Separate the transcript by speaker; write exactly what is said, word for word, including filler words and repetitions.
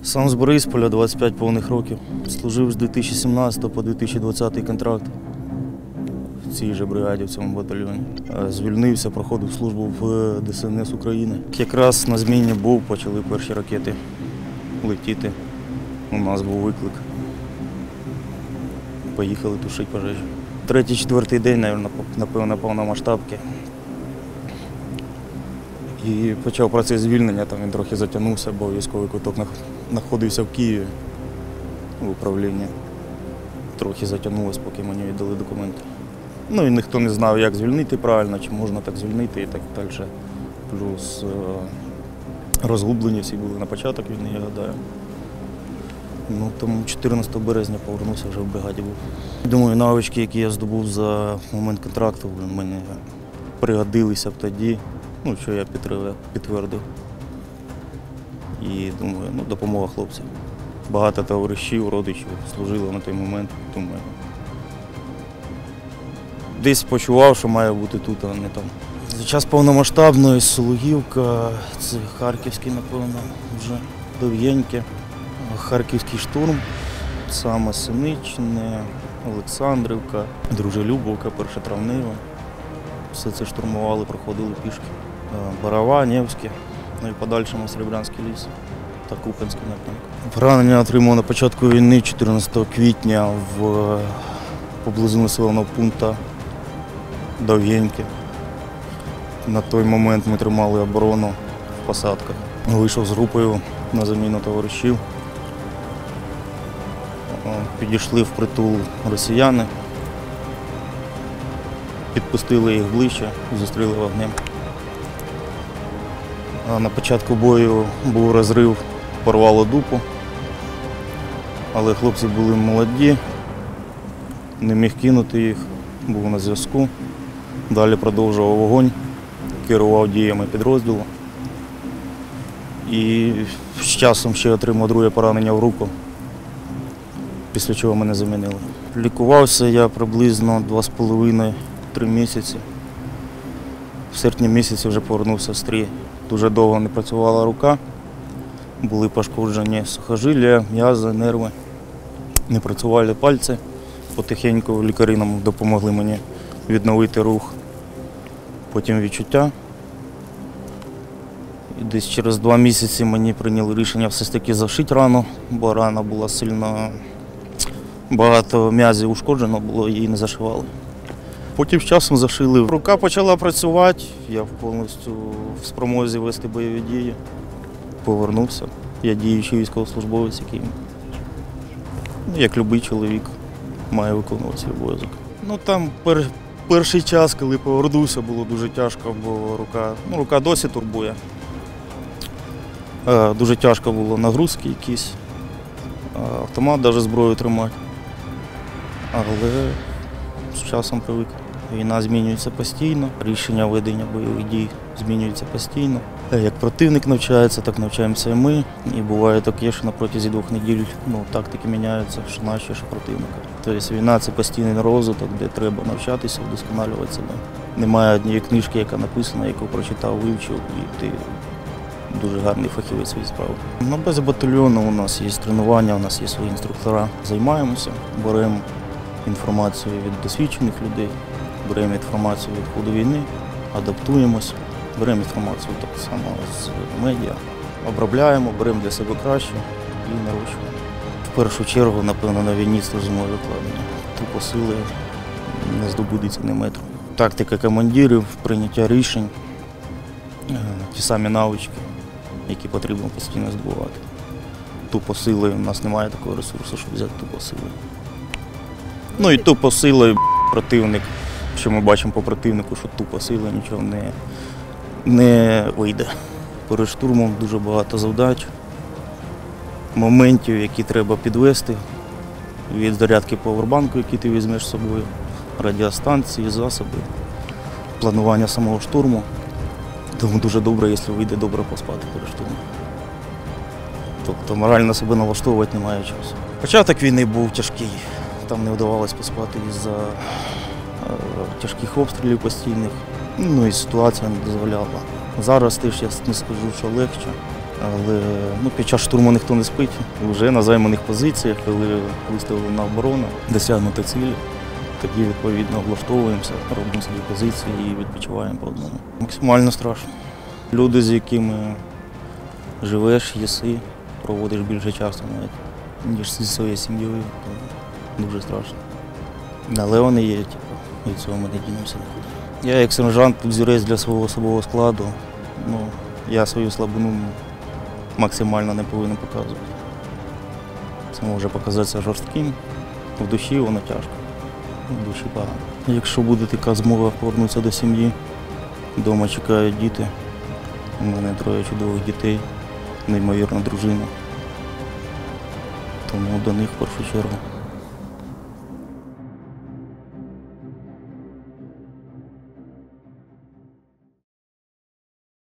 Speaker 1: Сам з Борисполя, двадцять п'ять повних років. Служив з дві тисячі сімнадцятого по дві тисячі двадцятий контракт в цій же бригаді, в цьому батальйоні. Звільнився, проходив службу в Де Ес Ен Ес України. Якраз на зміні був, почали перші ракети летіти. У нас був виклик. Поїхали тушити пожежу. Третій-четвертий день, напевно, повномасштабки. І почав процес звільнення, там він трохи затягнувся, бо військовий квиток знаходився в Києві в управлінні. Трохи затягнулося, поки мені віддали документи. Ну і ніхто не знав, як звільнити правильно, чи можна так звільнити і так далі. Плюс розгублені всі були на початок війни, я гадаю. Ну, тому чотирнадцятого березня повернувся, вже в бригаді був. Думаю, навички, які я здобув за момент контракту, мені пригодилися б тоді, ну, що я підтвердив. І думаю, ну, допомога хлопцям. Багато товаришів, родичів служило на той момент, думаю. Десь почував, що має бути тут, а не там. За час повномасштабної Сологівка, це Харківський, напевно, вже Дов'єньке. Харківський штурм, саме Синичне, Олександрівка, Дружелюбовка, Першотравнева. Все це штурмували, проходили пішки. Барава, Невське, ну і подальшому Серебрянський ліс та Куп'янський напрямок. Поранення отримав на початку війни чотирнадцятого квітня в поблизу населеного пункту Дов'єньке. На той момент ми тримали оборону в посадках. Вийшов з групою на заміну товаришів. Підійшли впритул росіяни, підпустили їх ближче, зустріли вогнем. На початку бою був розрив, порвало дупу, але хлопці були молоді, не міг кинути їх, був на зв'язку. Далі продовжував вогонь, керував діями підрозділу. І з часом ще отримав друге поранення в руку, після чого мене замінили. Лікувався я приблизно два з половиною-три місяці. В серпні місяці вже повернувся в стрій. Дуже довго не працювала рука, були пошкоджені сухожилля, м'язи, нерви. Не працювали пальці. Потихеньку лікарі нам допомогли мені відновити рух, потім відчуття. І десь через два місяці мені прийняли рішення все ж таки зашити рану, бо рана була сильно, багато м'язів ушкоджено було, її не зашивали. Потім з часом зашили. Рука почала працювати, я повністю в спромозі вести бойові дії. Повернувся. Я діючий військовослужбовець, який, як будь-який чоловік, має виконувати свій обов'язок. Ну, там пер, перший час, коли повернувся, було дуже тяжко, бо рука, ну, рука досі турбує. Дуже тяжко було нагрузки якісь, автомат навіть зброю тримати. Але з часом привик. Війна змінюється постійно, рішення ведення бойових дій змінюються постійно. Як противник навчається, так навчаємося і ми. І буває таке, що на протязі двох неділь ну, тактики міняються, що наші, що противника. Тобто війна – це постійний розвиток, де треба навчатися, вдосконалювати себе. Немає однієї книжки, яка написана, яку прочитав, вивчив, і ти дуже гарний фахівець своєї справи. На базі батальйону у нас є тренування, у нас є свої інструктора. Займаємося, беремо інформацію від досвідчених людей, беремо інформацію від ходу війни, адаптуємося, беремо інформацію так само з медіа, обробляємо, беремо для себе краще і нарощуємо. В першу чергу, напевно, на війні це зимове викладення. Тупо сили не здобудеться ні метру. Тактика командирів, прийняття рішень, ті самі навички, які потрібно постійно здобувати. Тупо силою, у нас немає такого ресурсу, щоб взяти тупо силою. Ну і тупо силою противник, що ми бачимо по противнику, що тупо силою нічого не, не вийде. Перед штурмом дуже багато завдач, моментів, які треба підвести, від зарядки павербанку, який ти візьмеш з собою, радіостанції, засоби, планування самого штурму. Тому дуже добре, якщо вийде добре поспати перед штурмом. Тобто морально себе налаштовувати немає часу. Початок війни був тяжкий, там не вдавалося поспати із-за тяжких обстрілів постійних, ну і ситуація не дозволяла. Зараз теж я не скажу, що легше, Але ну, під час штурму ніхто не спить. Вже на займаних позиціях, коли виставлена оборона, досягнута ціль, тоді відповідно облаштовуємося, робимо собі позиції і відпочиваємо по одному. Максимально страшно. Люди, з якими живеш, їси, проводиш більше часу навіть, ніж зі своєю сім'єю, то дуже страшно. Але вони є, типу, від цього ми не дінемося нікуди. Я як сержант, тут зірець для свого особового складу. Ну, я свою слабину максимально не повинен показувати. Це може показатися жорстким, в душі воно тяжко, в душі погано. Якщо буде така змога повернутися до сім'ї, вдома чекають діти. У мене троє чудових дітей, неймовірна дружина. Тому до них в першу чергу.